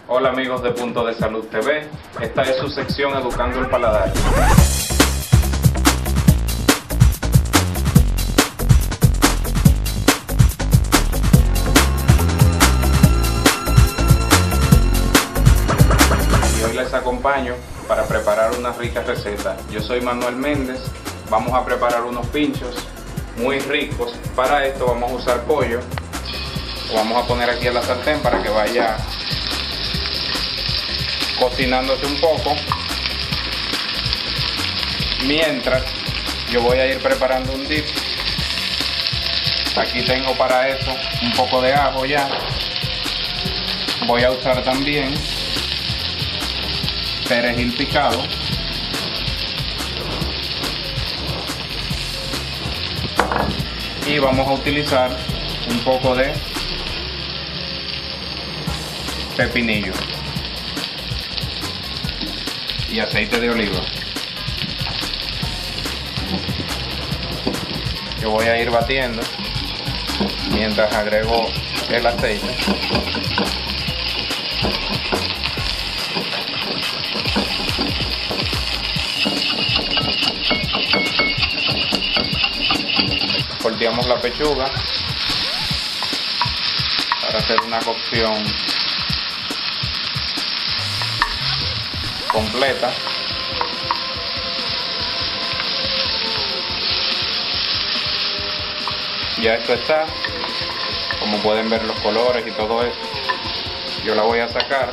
Hola amigos de Punto de Salud TV, esta es su sección Educando el Paladar. Y hoy les acompaño para preparar una rica receta. Yo soy Manuel Méndez, vamos a preparar unos pinchos muy ricos. Para esto vamos a usar pollo, lo vamos a poner aquí en la sartén para que vaya cocinándose un poco, mientras yo voy a ir preparando un dip. Aquí tengo para eso un poco de ajo ya. Voy a usar también perejil picado, y vamos a utilizar un poco de pepinillo y aceite de oliva. Yo voy a ir batiendo mientras agrego el aceite. Volteamos la pechuga para hacer una cocción completa. Ya esto está, como pueden ver los colores y todo eso. Yo la voy a sacar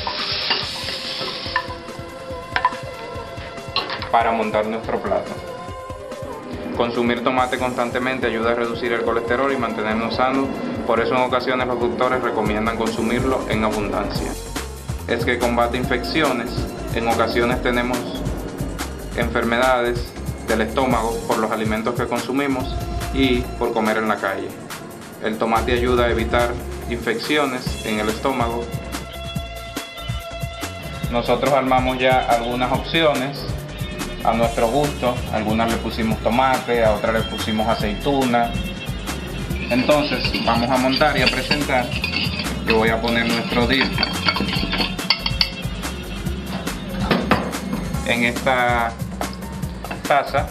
para montar nuestro plato. Consumir tomate constantemente ayuda a reducir el colesterol y mantenernos sanos, por eso en ocasiones los doctores recomiendan consumirlo en abundancia. Es que combate infecciones. En ocasiones tenemos enfermedades del estómago por los alimentos que consumimos y por comer en la calle. El tomate ayuda a evitar infecciones en el estómago. Nosotros armamos ya algunas opciones a nuestro gusto. Algunas le pusimos tomate, a otras le pusimos aceituna. Entonces vamos a montar y a presentar. Yo voy a poner nuestro dip en esta taza.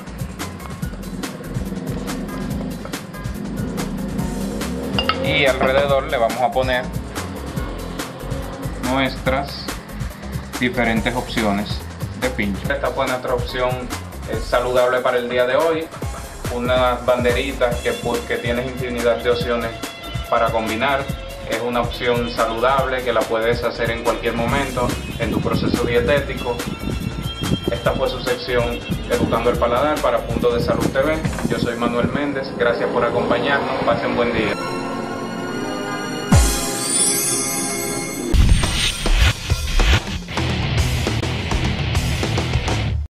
Y alrededor le vamos a poner nuestras diferentes opciones de pincho. Esta fue nuestra opción saludable para el día de hoy. Unas banderitas que tienes infinidad de opciones para combinar. Es una opción saludable que la puedes hacer en cualquier momento en tu proceso dietético. Esta fue su sección Educando el Paladar para Punto de Salud TV. Yo soy Manuel Méndez, gracias por acompañarnos, pasen buen día.